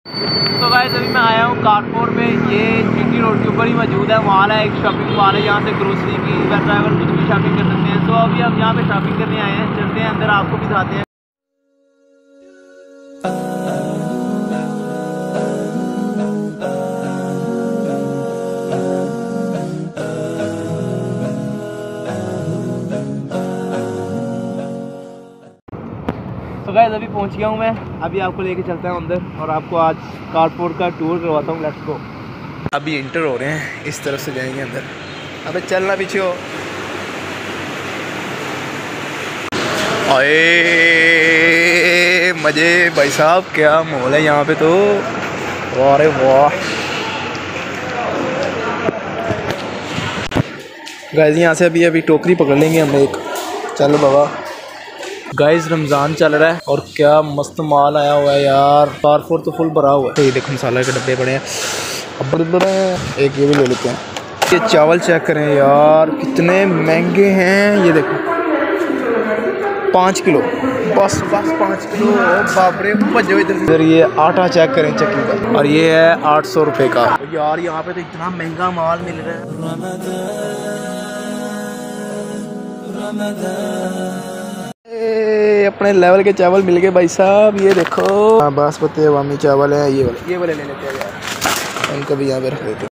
तो गाइस अभी मैं आया हूँ कारपोर में, ये जीटी रोड के ऊपर ही मौजूद है। वहाँ है एक शॉपिंग मॉल है, यहाँ से ग्रोसरी की ट्रैवल कुछ भी शॉपिंग कर सकते हैं। तो अभी हम यहाँ पे शॉपिंग करने आए हैं, चलते हैं अंदर, आपको भी दिखाते हैं। तो गाइस अभी पहुंच गया हूं मैं, अभी आपको लेके चलता हूं अंदर और आपको आज कारपोर का टूर करवाता हूं। Let's go. अभी इंटर हो रहे हैं, इस तरफ से जाएंगे अंदर। अबे चलना पीछे हो। अरे मजे भाई साहब, क्या माहौल है यहाँ पे तो। अरे वाह गाइस, यहाँ से अभी टोकरी पकड़ लेंगे हम एक। चलो बाबा। गाइस रमज़ान चल रहा है और क्या मस्त माल आया हुआ है यार। कारपोर तो फुल भरा हुआ है। तो ये देखो मसाला के डब्बे पड़े हैं, अब बड़े एक ये भी ले लेते हैं। ये चावल चेक करें यार, कितने महंगे हैं। ये देखो 5 किलो, बस 5 किलो। बापरे भजो इधर। ये आटा चेक करें चक्की का, और ये है 800 रुपये का। यार यहाँ पे तो इतना महंगा माल मिल रहा है। अपने लेवल के चावल मिल गए भाई साहब। ये देखो बासमती अवामी चावल है, ये वाले ले लेते हैं यार, इनको भी यहाँ पे रख देते हैं।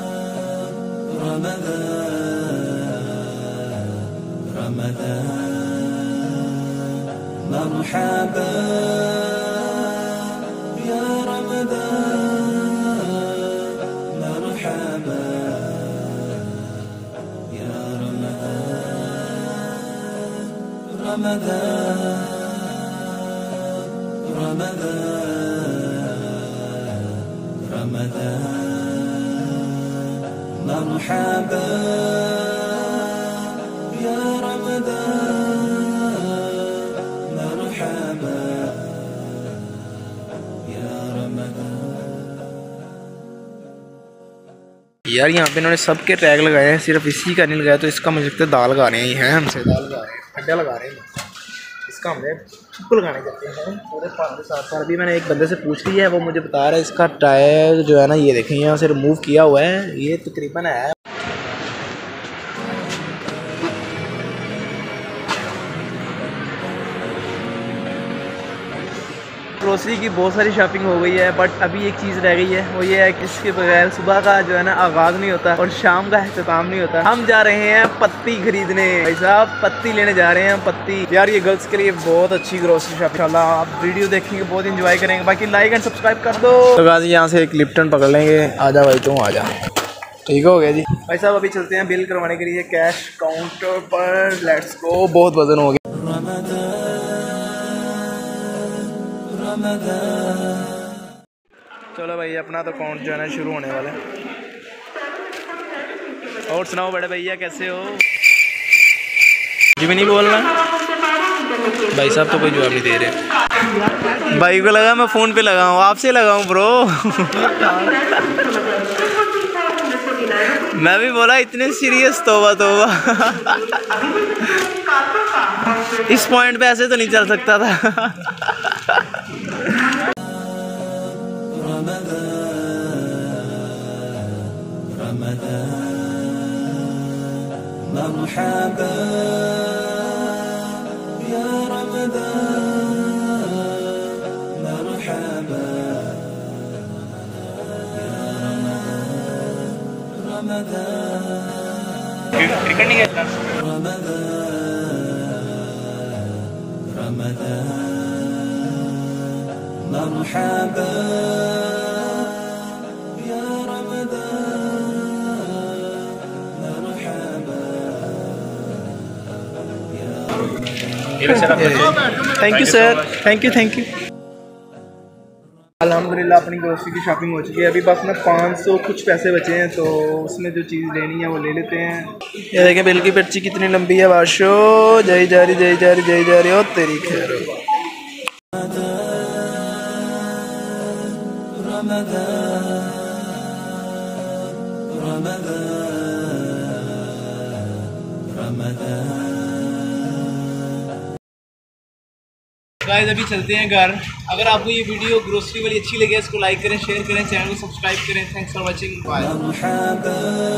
यार यहाँ पे इन्होंने सबके टैग लगाए हैं, सिर्फ इसी का नहीं लगाया। तो इसका मुझे लगता है दाल लगा रहे हैं, ये हैं हमसे दाल लगा रहे हैं, अड्डा लगा रहे हैं। इसका हमने छुप लगाने करते हैं पूरे पान के साथ। अभी मैंने एक बंदे से पूछ लिया है, वो मुझे बता रहा है इसका टायर जो है ना, ये देखें यहाँ से रिमूव किया हुआ है। ये तकरीबन है ग्रोसरी की बहुत सारी शॉपिंग हो गई है, बट अभी एक चीज़ रह गई है, वो ये है कि इसके बगैर सुबह का जो है ना आगाज़ नहीं होता और शाम का अख्ताम नहीं होता। हम जा रहे हैं पत्ती खरीदने। भाई साहब पत्ती लेने जा रहे हैं, पत्ती। यार ये गर्ल्स के लिए बहुत अच्छी ग्रोसरी शॉपिंग। इंशाल्लाह आप वीडियो देखेंगे, बहुत इंजॉय करेंगे। बाकी लाइक एंड सब्सक्राइब कर दो। तो गाजी यहाँ से एक लिप्टन पकड़ लेंगे। आजा भाई तुम आजा। ठीक हो गया जी भाई साहब। अभी चलते हैं बिल करवाने के लिए कैश काउंटर पर। Let's go. बहुत वजन हो गया। चलो भाई अपना तो काउंट जो है ना शुरू होने वाला है। और सुनाओ बड़े भैया कैसे हो? जी भी नहीं बोलना भाई साहब, तो कोई जवाब नहीं दे रहे। भाई को लगा मैं फ़ोन पे लगाऊँ, आपसे लगाऊँ ब्रो। मैं भी बोला इतने सीरियस, तोबा तोबा। इस पॉइंट पे ऐसे तो नहीं चल सकता था। क्रिकेट नहीं खेलना। Thank you sir, thank you. अल्हम्दुलिल्लाह अपनी ग्रोसरी की शॉपिंग हो चुकी है। अभी बस ना 500 कुछ पैसे बचे हैं, तो उसमें जो चीज़ लेनी है वो ले लेते हैं। ये देखें बिल की पर्ची कितनी लंबी है। बाशो जय जा रही हो तेरी खैर। गाइस अभी चलते हैं घर। अगर आपको ये वीडियो ग्रोसरी वाली अच्छी लगे इसको लाइक करें, शेयर करें, चैनल को सब्सक्राइब करें। Thanks for watching, bye.